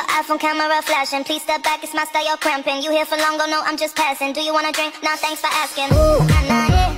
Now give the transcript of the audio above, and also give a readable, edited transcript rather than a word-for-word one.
iPhone camera flashing. Please step back, it's my style, you're cramping. You here for long, go no, I'm just passing. Do you wanna drink? Nah, thanks for asking. Ooh, nah, nah, yeah.